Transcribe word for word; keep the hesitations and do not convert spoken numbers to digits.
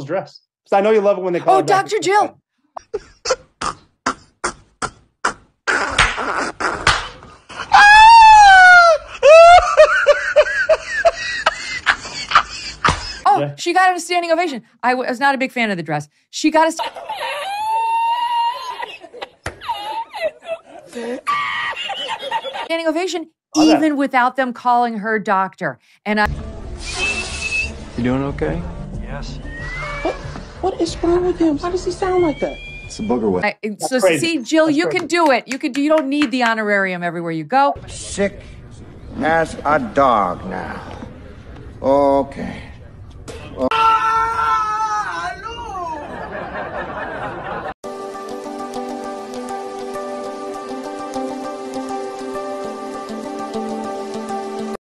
dress. Because I know you love it when they call Oh, her Doctor Jill. Oh, yeah. She got a standing ovation. I was not a big fan of the dress. She got a st standing ovation, oh, even that. without them calling her doctor. And I. You doing okay? Yes. What? What is wrong with him? Why does he sound like that? It's a booger whip. I, so crazy. see, Jill, That's you crazy. can do it. You can. You don't need the honorarium everywhere you go. Sick as a dog now. Okay.